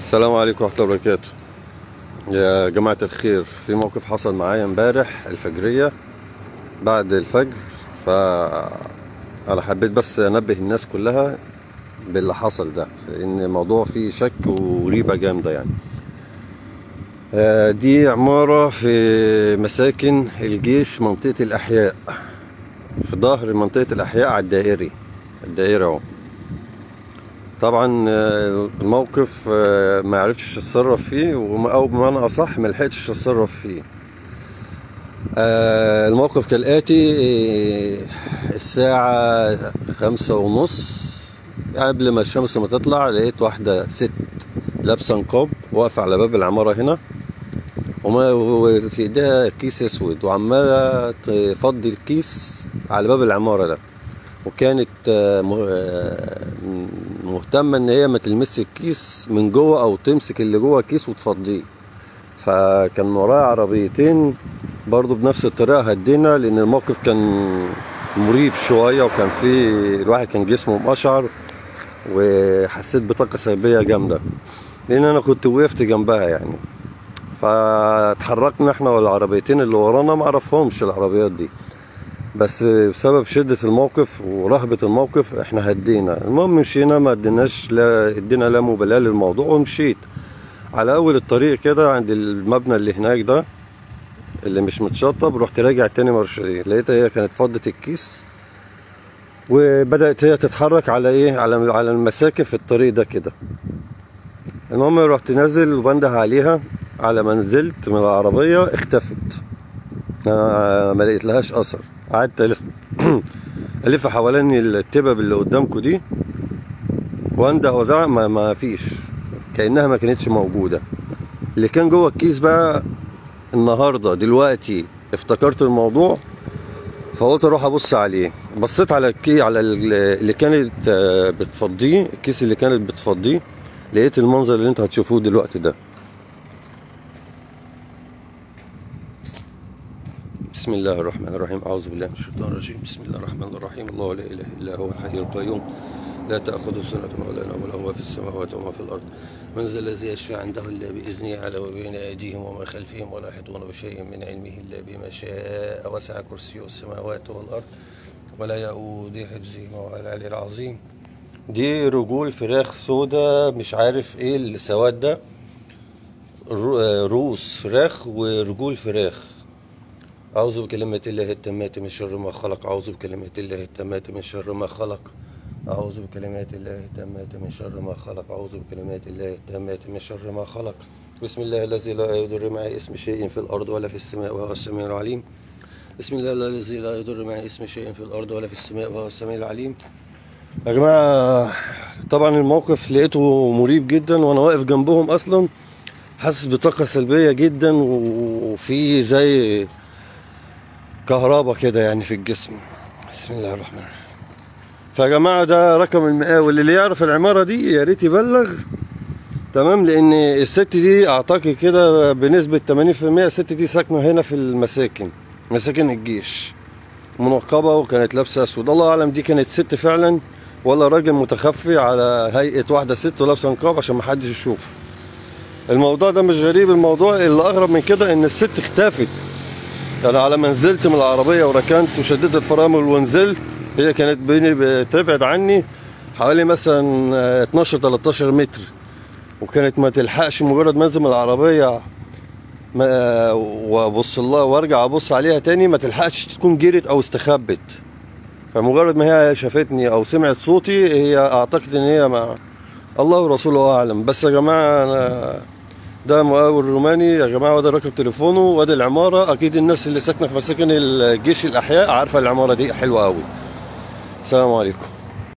السلام عليكم ورحمة الله وبركاته. يا جماعة الخير، في موقف حصل معايا امبارح الفجرية بعد الفجر، فأنا حبيت بس أنبه الناس كلها باللي حصل ده، لأن الموضوع فيه شك وريبة جامدة يعني. دي عمارة في مساكن الجيش، منطقة الأحياء، في ظهر منطقة الأحياء على الدائري اهو. طبعا الموقف ما عرفتش اتصرف فيه، او بمعنى اصح ما لحقتش اتصرف فيه. الموقف كالاتي: الساعة 5:30 قبل ما الشمس ما تطلع، لقيت واحدة ست لابسة نقاب واقفة على باب العمارة هنا، وفي ايديها كيس اسود، وعمالة تفضي الكيس على باب العمارة ده، وكانت مهتمة ان هي ما تلمس الكيس من جوه او تمسك اللي جوه الكيس وتفضيه. فكان ورايا عربيتين برضو بنفس الطريقة، هدينا لان الموقف كان مريب شوية، وكان في الواحد كان جسمه مقشعر، وحسيت بطاقة سلبية جامدة لان انا كنت وقفت جنبها يعني. فاتحركنا احنا والعربيتين اللي ورانا، معرفهمش العربيات دي، بس بسبب شدة الموقف ورهبة الموقف احنا هدينا. المهم مشينا، ما ادينا لا مبالاة للموضوع، ومشيت على اول الطريق كده عند المبنى اللي هناك ده اللي مش متشطب. رحت راجع تاني مرشدين، لقيتها هي كانت فضت الكيس، وبدأت هي تتحرك على على المساكن في الطريق ده كده. المهم رحت نازل وبنده عليها، على ما نزلت من العربية اختفت، ما لقيت لهاش اثر. قعدت الف حوالين التبب اللي قدامكم دي، وانده وزعق، ما فيش، كانها ما كانتش موجوده. اللي كان جوه الكيس بقى النهارده دلوقتي افتكرت الموضوع، فقلت اروح ابص عليه. بصيت على على اللي كانت بتفضيه، الكيس اللي كانت بتفضيه، لقيت المنظر اللي انت هتشوفوه دلوقتي ده. بسم الله الرحمن الرحيم. أعوذ بالله من الشيطان الرجيم. بسم الله الرحمن الرحيم. الله لا إله إلا هو الحي القيوم، لا تأخذه سنة ولا نوم، له ما في السماوات وما في الأرض. من ذا الذي يشفع عنده إلا بإذنه، يعلم بين أيديهم وما خلفهم، ولا يحيطون بشيء من علمه إلا بما شاء، وسع كرسيه السماوات والأرض ولا يؤوده حفظهما وهو العلي العظيم. دي رجول فراخ سودا، مش عارف إيه السواد ده، روس فراخ ورجول فراخ. أعوذ بكلمات الله التامات من شر ما خلق، أعوذ بكلمات الله التامات من شر ما خلق، أعوذ بكلمات الله التامات من شر ما خلق، أعوذ بكلمات الله التامات من شر ما خلق. بسم الله الذي لا يضر مع اسم شيء في الأرض ولا في السماء وهو السميع العليم. بسم الله الذي لا يضر مع اسم شيء في الأرض ولا في السماء وهو السميع العليم. يا جماعة طبعا الموقف لقيته مريب جدا، وأنا واقف جنبهم أصلا حاسس بطاقة سلبية جدا، وفي زي كهربا كده يعني في الجسم. بسم الله الرحمن الرحيم. فيا جماعه ده رقم المقاول، اللي يعرف العماره دي يا ريت يبلغ، تمام؟ لان الست دي اعتقد كده بنسبه 80% الست دي ساكنه هنا في مساكن الجيش، منقبه، وكانت لابسه اسود. الله اعلم دي كانت ست فعلا ولا راجل متخفي على هيئه واحده ست ولابسه نقاب عشان محدش يشوف. الموضوع ده مش غريب، الموضوع اللي اغرب من كده ان الست اختفت. انا على ما نزلت من العربيه وركنت وشديت الفرامل ونزلت، هي كانت بتبعد عني حوالي مثلا 12 13 متر، وكانت ما تلحقش مجرد ما انزل من العربيه وابص لها وارجع ابص عليها تاني، ما تلحقش تكون جرت او استخبت. فمجرد ما هي شافتني او سمعت صوتي، هي اعتقد ان هي مع الله ورسوله اعلم. بس يا جماعه أنا ده مقاول روماني يا جماعه، وده رقم تليفونه، وادي العماره. اكيد الناس اللي ساكنه في مساكن الجيش الاحياء عارفه العماره دي حلوه قوي. السلام عليكم.